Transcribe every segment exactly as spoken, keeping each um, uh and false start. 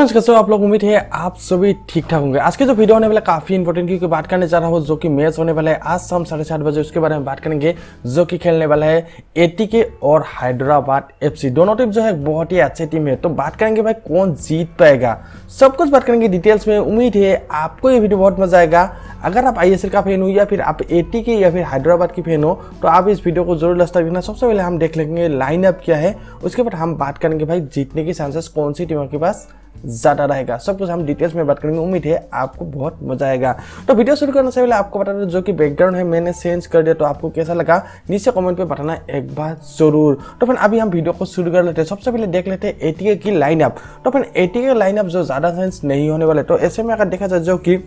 Friends कैसे हो आप लोग। उम्मीद है आप सभी ठीक ठाक होंगे। आज के जो वीडियो होने वाला काफी इंपॉर्टेंट क्योंकि बात करने जा रहा हूँ जो कि मैच होने वाला है आज शाम साढ़े सात बजे, उसके बारे में बात करेंगे जो कि खेलने वाला है एटीके और हैदराबाद एफसी। दोनों टीम जो है बहुत ही अच्छी टीम है, तो बात करेंगे भाई कौन जीत पाएगा, सब कुछ बात करेंगे डिटेल्स में। उम्मीद है आपको ये वीडियो बहुत मजा आएगा। अगर आप आईएसएल का फैन हो या फिर आप एटीके या फिर हैदराबाद की फैन हो तो आप इस वीडियो को जरूर लास्ट तक देखना। सबसे पहले हम देख लेंगे लाइनअप क्या है, उसके बाद हम बात करेंगे भाई जीतने की चांसेस कौन सी टीमों के पास ज्यादा रहेगा, सब कुछ हम डिटेल्स में बात करेंगे। उम्मीद है आपको बहुत मजा आएगा। तो वीडियो शुरू करने से पहले आपको बता दें जो कि बैकग्राउंड है मैंने चेंज कर दिया, तो आपको कैसा लगा नीचे कमेंट पे बताना एक बार जरूर। तो फिर अभी हम वीडियो को शुरू कर लेते हैं। सबसे पहले देख लेते हैं एटीके की लाइनअप। तो फिर एटीके लाइनअप जो ज्यादा सेंस नहीं होने वाले, तो ऐसे में अगर देखा जाए जो कि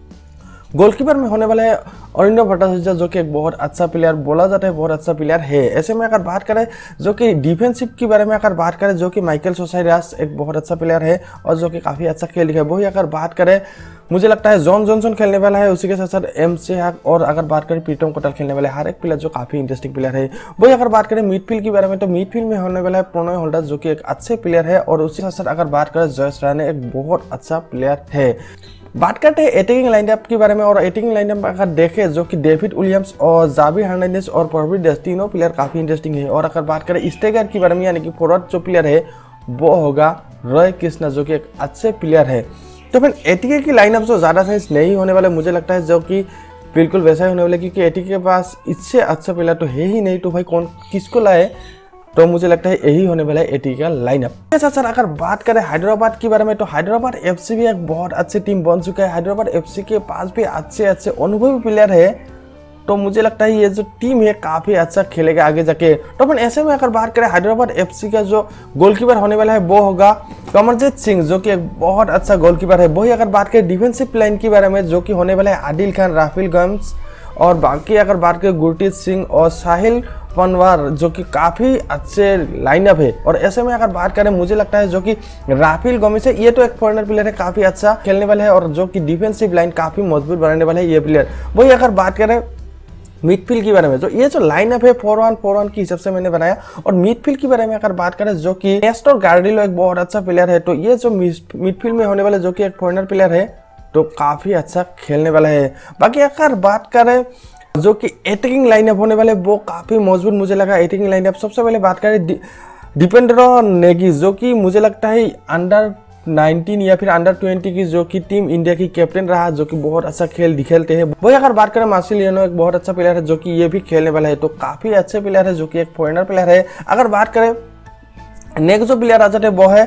गोलकीपर में होने वाला है अरिंदम भट्टाचार्य जो कि एक बहुत अच्छा प्लेयर बोला जाता है, बहुत अच्छा प्लेयर है। ऐसे में अगर बात करें जो कि डिफेंसिव के बारे में अगर बात करें जो कि माइकल सोसाइरास एक बहुत अच्छा प्लेयर है और जो कि काफ़ी अच्छा खेल दिखा है। वही अगर बात करें मुझे लगता है जॉन जॉनसन खेलने वाला है, उसी के साथ साथ एम से हाक, और अगर बात करें प्रीतम कोटल खेलने वाले, हर एक प्लेयर जो काफ़ी इंटरेस्टिंग प्लेयर है। वही अगर बात करें मिडफील्ड के बारे में तो मिडफील्ड में होने वाला है प्रणय होल्डर जो कि एक अच्छे प्लेयर है, और उसी के साथ साथ अगर बात करें जयेश राणे एक बहुत अच्छा प्लेयर है। बात करते हैं एटैकिंग लाइनअप के बारे में, और एटैकिंग लाइनअप अगर देखें जो कि डेविड विलियम्स और जावी हर्नांडेज और प्रवीण देश तीनों प्लेयर काफ़ी इंटरेस्टिंग है। और अगर बात करें स्ट्राइकर के बारे में यानी कि फॉरवर्ड जो प्लेयर है वो होगा रॉय कृष्णा जो कि एक अच्छे प्लेयर है। तो फिर एटीके की लाइनअप जो ज़्यादा सेंस नहीं होने वाले, मुझे लगता है जो कि बिल्कुल वैसा ही होने वाला, क्योंकि एटीके के पास इससे अच्छा प्लेयर तो है ही नहीं, तो भाई कौन किसको लाए, तो मुझे लगता है यही होने वाला है एटीके का लाइनअप। साथ साथ अगर बात करें हैदराबाद के बारे में तो हैदराबाद एफसी भी एक बहुत अच्छी टीम बन चुका है। हैदराबाद एफसी के पास भी अच्छे अच्छे अनुभवी प्लेयर है, तो मुझे लगता है ये जो टीम है काफ़ी अच्छा खेलेगा आगे जाके। तो फिर ऐसे में अगर बात करें हैदराबाद एफसी का जो गोलकीपर होने वाला है वो होगा कमरजीत सिंह जो कि एक बहुत अच्छा गोलकीपर है। वही अगर बात करें डिफेंसिव लाइन के बारे में जो कि होने वाला है आदिल खान, राफेल गम्स, और बाकी अगर बात करें गुरजीत सिंह और साहिल पनवार जो कि काफ़ी अच्छे लाइनअप है। और ऐसे में अगर बात करें मुझे लगता है जो कि राफेल गोमेज है, ये तो एक फॉरनर प्लेयर है, काफ़ी अच्छा खेलने वाला है, और जो कि डिफेंसिव लाइन काफ़ी मजबूत बनाने वाला है ये प्लेयर। वही अगर बात करें मिडफील्ड के बारे में, तो ये जो लाइनअप है फोर वन फोर वन के हिसाब से मैंने बनाया। और मिडफील्ड के बारे में अगर बात करें जो कि नेस्टर गार्डिलो एक बहुत अच्छा प्लेयर है, तो ये जो मिडफील्ड में होने वाला जो कि एक फॉरनर प्लेयर है तो काफ़ी अच्छा खेलने वाला है। बाकी अगर बात करें जो कि अटैकिंग लाइनअप होने वाले वो काफ़ी मजबूत मुझे लगा अटैकिंग लाइनअप। सबसे पहले बात करें दीपेंद्र नेगी जो कि मुझे लगता है अंडर नाइनटीन या फिर अंडर ट्वेंटी की जो कि टीम इंडिया की कैप्टन रहा, जो कि बहुत अच्छा खेल खेलते हैं। वही अगर बात करें मार्सिलियानो एक बहुत अच्छा प्लेयर है जो कि ये भी खेलने वाला है, तो काफ़ी अच्छे प्लेयर है जो कि एक फॉरेनर प्लेयर है। अगर बात करें नेक्स्ट जो प्लेयर आ जाते हैं वो है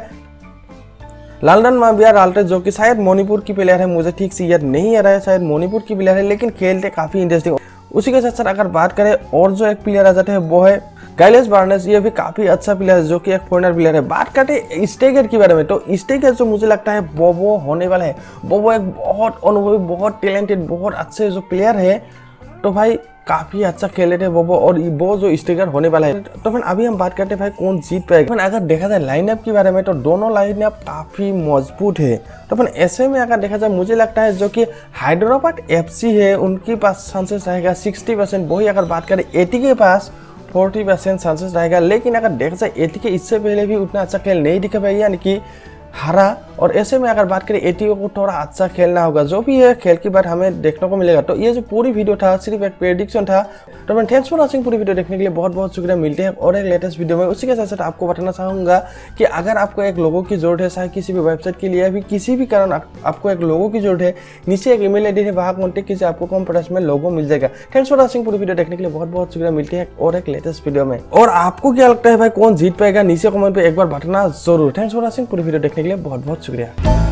लालडन माविया राल्टे जो कि शायद मणिपुर की प्लेयर है, मुझे ठीक से याद नहीं आ रहा है, शायद मणिपुर की प्लेयर है, लेकिन खेलते काफ़ी इंटरेस्टिंग। उसी के साथ साथ अगर बात करें और जो एक प्लेयर आ जाते हैं वो है गाइलेस बार्नेस, ये भी काफ़ी अच्छा प्लेयर है जो कि एक फॉरनर प्लेयर है। बात करते हैं स्ट्राइकर के बारे में, तो स्ट्राइकर जो मुझे लगता है वो वो होने वाला है वो वो एक बहुत अनुभवी, बहुत टैलेंटेड, बहुत अच्छे जो प्लेयर है, तो भाई काफ़ी अच्छा खेले थे वो वो और वो जो स्ट्राइकर होने वाला है। तो फिर अभी हम बात करते हैं भाई कौन जीत पाएगा। फिर अगर देखा जाए लाइनअप के बारे में तो दोनों लाइनअप काफ़ी मजबूत है। तो फिर ऐसे में अगर देखा जाए मुझे लगता है जो कि हैदराबाद एफसी है उनके पास चांसेस रहेगा सिक्सटी परसेंट। वही अगर बात करें एटीके के पास फोर्टी परसेंट चांसेस रहेगा। लेकिन अगर देखा जाए एटीके इससे पहले भी उतना अच्छा खेल नहीं दिखा पाएगी, यानी कि हारा। और ऐसे में अगर बात करें एटीके को थोड़ा अच्छा खेलना होगा, जो भी है खेल की बात हमें देखने को मिलेगा। तो ये जो पूरी वीडियो था सिर्फ एक प्रेडिक्शन था। तो मैं थैंक्स फॉर वॉचिंग। पूरी वीडियो देखने के लिए बहुत बहुत शुक्रिया। मिलते हैं और एक लेटेस्ट वीडियो में। उसी के साथ साथ आपको बताना चाहूँगा कि अगर आपको एक लोगो की जरूरत है, चाहे किसी भी वेबसाइट के लिए या फिर किसी भी कारण आपको एक लोगो की जरूरत है, नीचे एक ईमेल आईडी है, वहाँ कॉन्टेक्ट कीजिए, आपको कम प्राइस में लोगो मिल जाएगा। Thanks for watching. पूरी वीडियो देखने के लिए बहुत बहुत शुक्रिया। मिलते हैं और एक लेटेस्ट वीडियो में। और आपको क्या लगता है भाई कौन जीत पाएगा, नीचे कमेंट पे एक बार बताना जरूर। Thanks for watching. पूरी वीडियो देखने के लिए बहुत बहुत शुक्रिया।